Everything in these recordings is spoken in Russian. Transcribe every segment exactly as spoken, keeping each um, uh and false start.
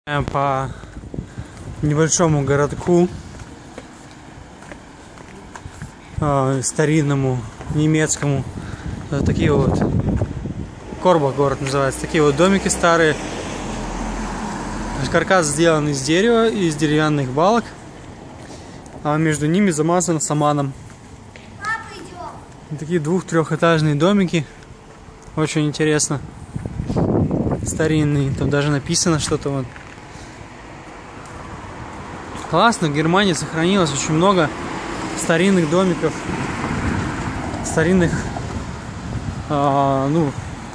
По небольшому городку, э, старинному, немецкому. Вот такие вот, Корбах город называется. Такие вот домики старые. Каркас сделан из дерева, из деревянных балок, а между ними замазан саманом. Такие двух-трехэтажные домики. Очень интересно. Старинные. Там даже написано что-то вот. Классно, в Германии сохранилось очень много старинных домиков, старинных, э, ну,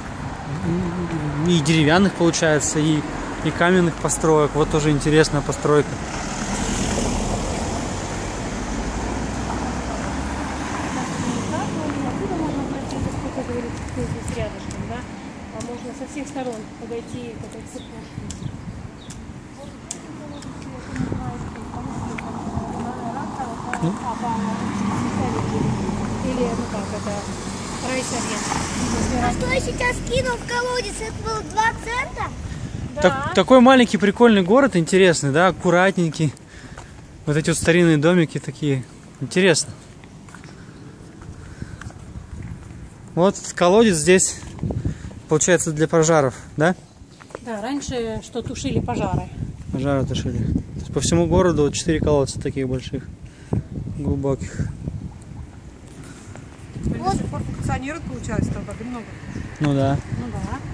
и деревянных, получается, и, и каменных построек. Вот тоже интересная постройка. Рядышком, да? А можно со всех сторон подойти к этой церквушке. Ну. Или, ну как, это райсовет. А что я сейчас кинул в колодец? Это было два цента? Да. Так, такой маленький прикольный город, интересный, да, аккуратненький. Вот эти вот старинные домики такие. Интересно. Вот колодец здесь, получается, для пожаров, да? Да, раньше что тушили пожары. Пожары тушили. То есть по всему городу вот четыре колодца таких больших, глубоких. Вот. До сих пор функционирует, получается, там так много. Ну да. Ну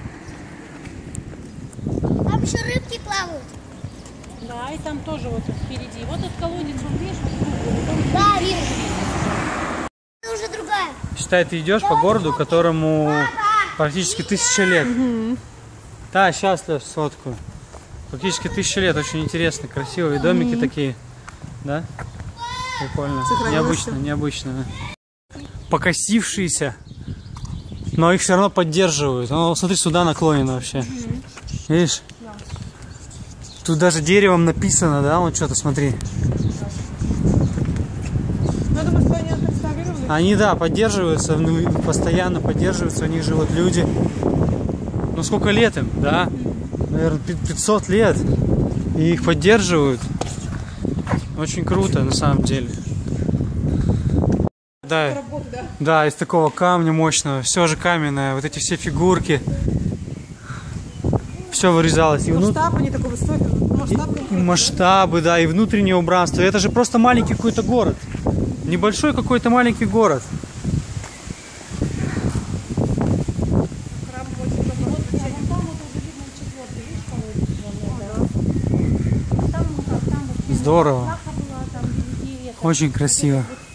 да. Там еще рыбки плавают. Да, и там тоже вот впереди. Вот этот колодец, он видишь, Да, вижу. Это уже другая. Считай, ты идешь по городу, которому практически тысяча лет. Угу. Да, сейчас я сфоткаю. Практически тысяча лет, очень интересно, красивые домики mm-hmm. такие, да? Прикольно, необычно, необычно. Покосившиеся, но их все равно поддерживают. Ну, смотри, сюда наклонено вообще. Mm-hmm. Видишь? Yeah. Тут даже деревом написано, да? Вот что-то, смотри. Ну, думаю, что они отреставрированы. Они, да, поддерживаются, ну, постоянно поддерживаются, у них живут люди. Ну, сколько лет им, да? Наверное, пятьсот лет. И их поддерживают. Очень круто, на самом деле. Да, Работа, да? да, из такого камня мощного. Все же каменное. Вот эти все фигурки. Все вырезалось. И масштаб, внут... они такой высокий. Масштаб, и, и масштабы, да, и внутреннее убранство. Это же просто маленький какой-то город. Небольшой какой-то маленький город. Здорово. Очень красиво.